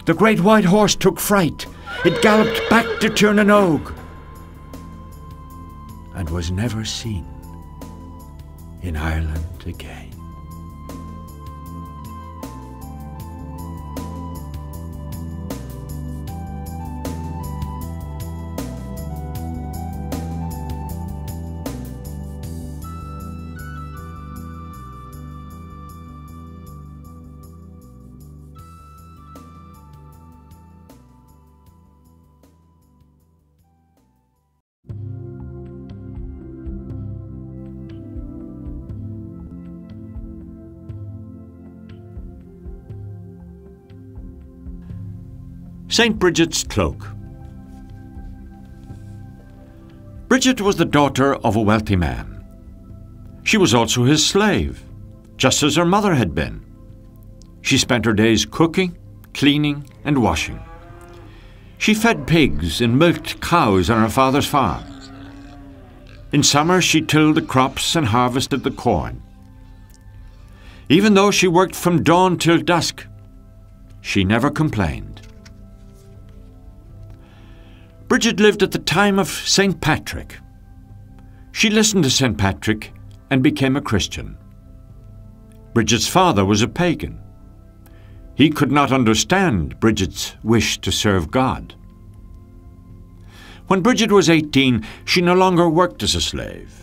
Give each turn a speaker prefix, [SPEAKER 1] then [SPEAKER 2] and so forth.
[SPEAKER 1] The great white horse took fright. It galloped back to Tirnanog and was never seen in Ireland again. St. Bridget's Cloak. Bridget was the daughter of a wealthy man. She was also his slave, just as her mother had been. She spent her days cooking, cleaning, and washing. She fed pigs and milked cows on her father's farm. In summer, she tilled the crops and harvested the corn. Even though she worked from dawn till dusk, she never complained. Bridget lived at the time of St. Patrick. She listened to St. Patrick and became a Christian. Bridget's father was a pagan. He could not understand Bridget's wish to serve God. When Bridget was 18, she no longer worked as a slave.